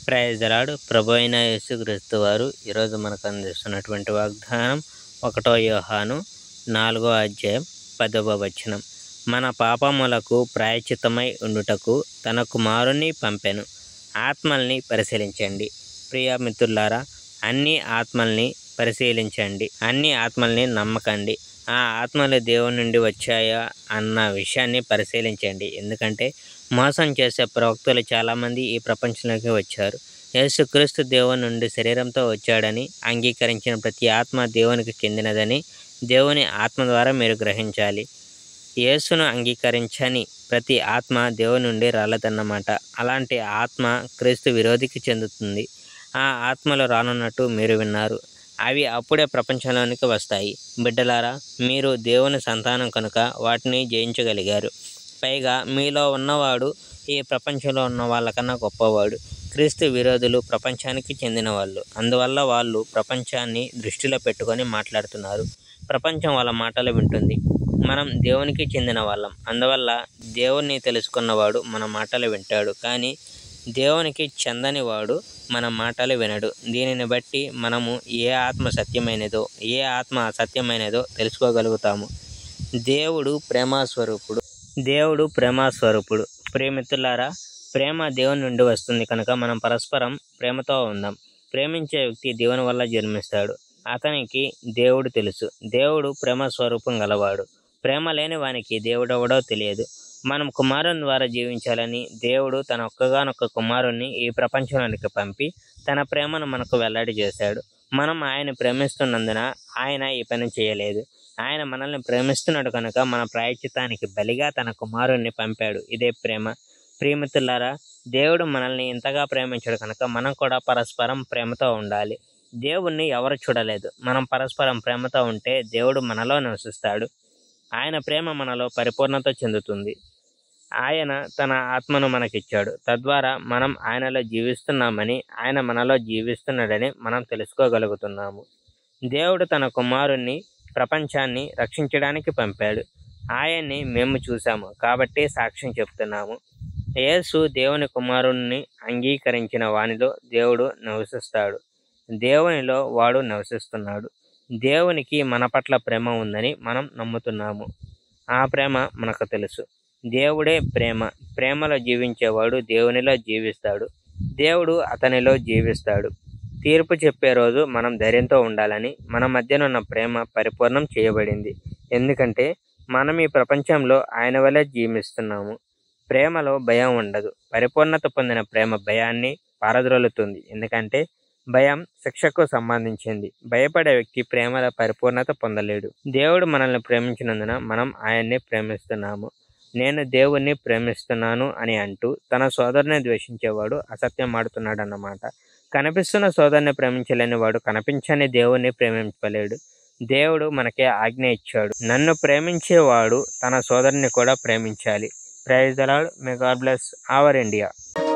Praise the lord. ప్రభు అయిన యేసుక్రీస్తు వారు ఈరోజు మనకు అందిస్తున్నటువంటి వాగ్దానం 1 యోహాను 4వ అధ్యాయం 10వ వచనం. మన పాపములకు ప్రాయశ్చిత్తమై ఉండుటకు తన కుమారుని పంపెను. ఆత్మల్ని పరిశీలించండి. ప్రియ మిత్రులారా, అన్ని ఆత్మల్ని పరిశీలించండి. అన్ని ఆత్మల్ని నమ్మకండి. ఆ ఆత్మలు దేవుని నుండి వచ్చాయా అన్న విషయాన్ని పరిశీలించండి. ఎందుకంటే మోసం చేసే ప్రవక్తలు చాలామంది ఈ ప్రపంచంలోకి వచ్చారు. యేసుక్రీస్తు దేవుని నుండి శరీరంతో వచ్చాడని అంగీకరించిన ప్రతి ఆత్మ దేవునికి చెందినదని దేవుని ఆత్మ ద్వారా మీరు గ్రహించాలి. యేసును అంగీకరించని ప్రతి ఆత్మ దేవుని నుండి రాలేదన్నమాట. అలాంటి ఆత్మ క్రీస్తు విరోధికి చెందుతుంది. ఆ ఆత్మలు రానున్నట్టు మీరు విన్నారు. అవి అప్పుడే ప్రపంచంలోనికి వస్తాయి. బిడ్డలారా, మీరు దేవుని సంతానం కనుక వాటిని జయించగలిగారు. పైగా మీలో ఉన్నవాడు ఈ ప్రపంచంలో ఉన్న వాళ్ళకన్నా గొప్పవాడు. క్రీస్తు విరోధులు ప్రపంచానికి చెందిన వాళ్ళు. అందువల్ల వాళ్ళు ప్రపంచాన్ని దృష్టిలో పెట్టుకొని మాట్లాడుతున్నారు. ప్రపంచం వాళ్ళ మాటలు వింటుంది. మనం దేవునికి చెందిన వాళ్ళం. అందువల్ల దేవుణ్ణి తెలుసుకున్నవాడు మన మాటలు వింటాడు. కానీ దేవునికి చెందని వాడు మన మాటలు వినడు. దీనిని బట్టి మనము ఏ ఆత్మ సత్యమైనదో ఏ ఆత్మ అసత్యమైనదో తెలుసుకోగలుగుతాము. దేవుడు ప్రేమస్వరూపుడు. ప్రేమితులారా, ప్రేమ దేవుని నుండి వస్తుంది కనుక మనం పరస్పరం ప్రేమతో ఉందాం. ప్రేమించే వ్యక్తి దేవుని వల్ల జన్మిస్తాడు. అతనికి దేవుడు తెలుసు. దేవుడు ప్రేమ స్వరూపం గలవాడు. ప్రేమ లేని వానికి దేవుడెవడో తెలియదు. మనం కుమారుని ద్వారా జీవించాలని దేవుడు తన ఒక్కగానొక్క కుమారుణ్ణి ఈ ప్రపంచంలోనికి పంపి తన ప్రేమను మనకు వెల్లడి చేశాడు. మనం ఆయన ప్రేమిస్తున్నందున ఆయన ఈ పని చేయలేదు. ఆయన మనల్ని ప్రేమిస్తున్నాడు కనుక మన ప్రాయశ్చిత్తానికి బలిగా తన కుమారుణ్ణి పంపాడు. ఇదే ప్రేమ. ప్రియమిత్రులారా, దేవుడు మనల్ని ఇంతగా ప్రేమించాడు కనుక మనం కూడా పరస్పరం ప్రేమతో ఉండాలి. దేవుణ్ణి ఎవరు చూడలేదు. మనం పరస్పరం ప్రేమతో ఉంటే దేవుడు మనలో నివసిస్తాడు. ఆయన ప్రేమ మనలో పరిపూర్ణత చెందుతుంది. ఆయన తన ఆత్మను మనకిచ్చాడు. తద్వారా మనం ఆయనలో జీవిస్తున్నామని, ఆయన మనలో జీవిస్తున్నాడని మనం తెలుసుకోగలుగుతున్నాము. దేవుడు తన కుమారుణ్ణి ప్రపంచాన్ని రక్షించడానికి పంపాడు. ఆయన్ని మేము చూసాము కాబట్టి సాక్ష్యం చెప్తున్నాము. యేసు దేవుని కుమారుణ్ణి అంగీకరించిన వానిలో దేవుడు నివసిస్తాడు. దేవునిలో వాడు నివసిస్తున్నాడు. దేవునికి మన పట్ల ప్రేమ ఉందని మనం నమ్ముతున్నాము. ఆ ప్రేమ మనకు తెలుసు. దేవుడే ప్రేమ. ప్రేమలో జీవించేవాడు దేవునిలో జీవిస్తాడు. దేవుడు అతనిలో జీవిస్తాడు. తీర్పు చెప్పే రోజు మనం ధైర్యంతో ఉండాలని మన మధ్యనున్న ప్రేమ పరిపూర్ణం చేయబడింది. ఎందుకంటే మనం ఈ ప్రపంచంలో ఆయన వలె జీవిస్తున్నాము. ప్రేమలో భయం ఉండదు. పరిపూర్ణత పొందిన ప్రేమ భయాన్ని పారద్రోలుతుంది. ఎందుకంటే భయం శిక్షకు సంబంధించింది. భయపడే వ్యక్తి ప్రేమలో పరిపూర్ణత పొందలేడు. దేవుడు మనల్ని ప్రేమించినందున మనం ఆయన్ని ప్రేమిస్తున్నాము. నేను దేవుణ్ణి ప్రేమిస్తున్నాను అని అంటూ తన సోదరుని ద్వేషించేవాడు అసత్యం ఆడుతున్నాడు అన్నమాట. కనిపిస్తున్న సోదరుని ప్రేమించలేని వాడు కనిపించని దేవుణ్ణి ప్రేమించలేడు. దేవుడు మనకే ఆజ్ఞ ఇచ్చాడు. నన్ను ప్రేమించేవాడు తన సోదరుని కూడా ప్రేమించాలి. Praise the Lord. May God bless our India.